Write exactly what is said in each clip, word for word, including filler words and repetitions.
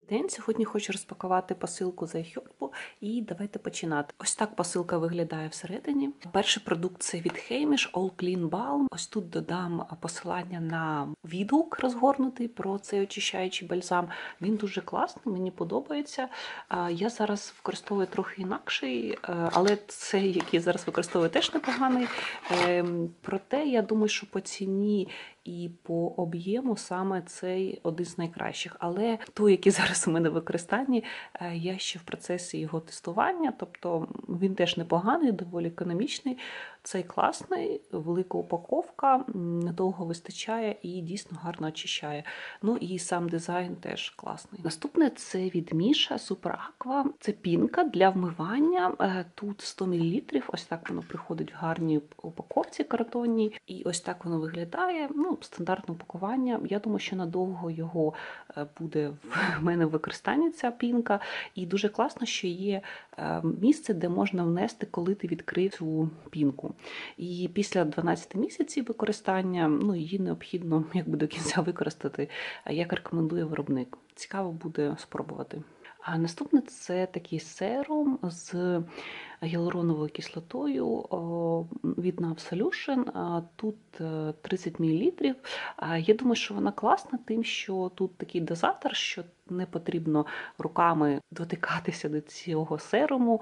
День. Сьогодні хочу розпакувати посилку з iHerb і давайте починати. Ось так посилка виглядає всередині. Перший продукт – це від Heimish All Clean Balm. Ось тут додам посилання на відгук розгорнутий про цей очищаючий бальзам. Він дуже класний, мені подобається. Я зараз використовую трохи інакший, але цей, який зараз використовую, теж непоганий. Проте, я думаю, що по ціні і по об'єму саме цей один з найкращих. Але той, який зараз у мене в використанні, я ще в процесі його тестування, тобто він теж непоганий, доволі економічний. Цей класний, велика упаковка, недовго вистачає і дійсно гарно очищає. Ну і сам дизайн теж класний. Наступне – це від Міша Super Aqua. Це пінка для вмивання. Тут сто мілілітрів, ось так воно приходить в гарній упаковці картонній. І ось так воно виглядає. Ну, стандартне упакування. Я думаю, що надовго його буде в мене в використанні ця пінка. І дуже класно, що є місце, де можна внести, коли ти відкрив цю пінку. І після дванадцяти місяців використання, ну, її необхідно якби до кінця використати, як рекомендує виробник. Цікаво буде спробувати. А наступне – це такий серум з гіалуроновою кислотою від Nav Solution. Тут тридцять мілілітрів. Я думаю, що вона класна тим, що тут такий дозатор, що не потрібно руками дотикатися до цього серуму.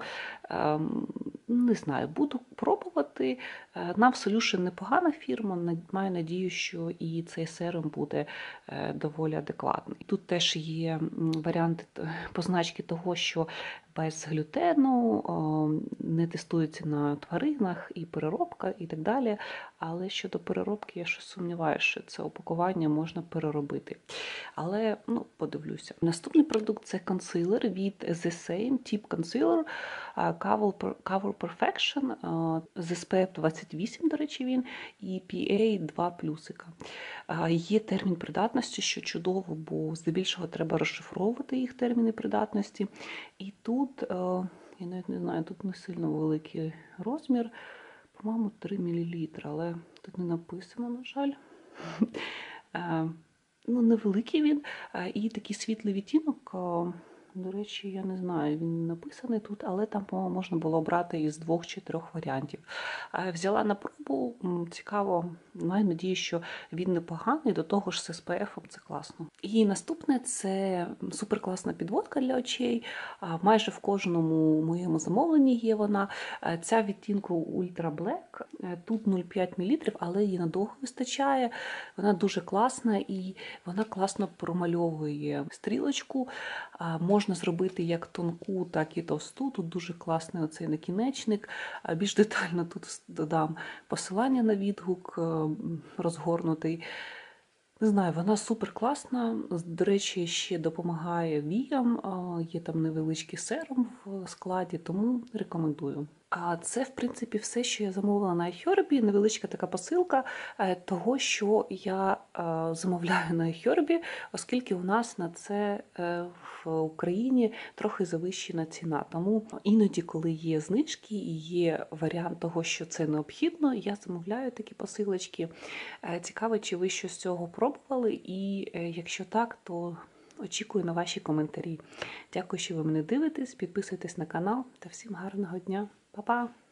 Не знаю, буду пробувати. Nav Solution непогана фірма, маю надію, що і цей серум буде доволі адекватний. Тут теж є варіанти позначки того, що без глютену, не тестується на тваринах і переробка і так далі. Але щодо переробки я щось сумніваюся, що це опакування можна переробити. Але, ну, подивлюся. Наступний продукт – це консилер від The Same Tip Concealer Cover Perfection з ес пі еф двадцять вісім, до речі, він, і пі ей два плюсика. Є термін придатності, що чудово, бо здебільшого треба розшифровувати їх терміни придатності. І тут, я навіть не знаю, тут не сильно великий розмір, по-моєму, три мілілітри, але тут не написано, на жаль. Ну, невеликий він, і такий світлий відтінок. До речі, я не знаю, він написаний тут, але там, по-моєму, можна було обрати із двох чи трьох варіантів. Взяла на пробу, цікаво, маю надію, що він непоганий, до того ж з ес пі еф це класно. І наступне – це суперкласна підводка для очей. Майже в кожному моєму замовленні є вона. Ця відтінку Ultra Black, тут нуль цілих п'ять мілілітрів, але її надовго вистачає. Вона дуже класна і вона класно промальовує стрілочку. Можна зробити як тонку, так і товсту. Тут дуже класний оцей накінечник. Більш детально тут додам посилання на відгук розгорнутий. Не знаю, вона супер класна. До речі, ще допомагає віям. Є там невеличкий серум в складі, тому рекомендую. А це, в принципі, все, що я замовила на iHerb. Невеличка така посилка того, що я замовляю на iHerb, оскільки у нас на це в Україні трохи завищена ціна. Тому іноді, коли є знижки і є варіант того, що це необхідно, я замовляю такі посилочки. Цікаво, чи ви щось з цього пробували, і якщо так, то очікую на ваші коментарі. Дякую, що ви мене дивитесь, підписуйтесь на канал та всім гарного дня. Па-па!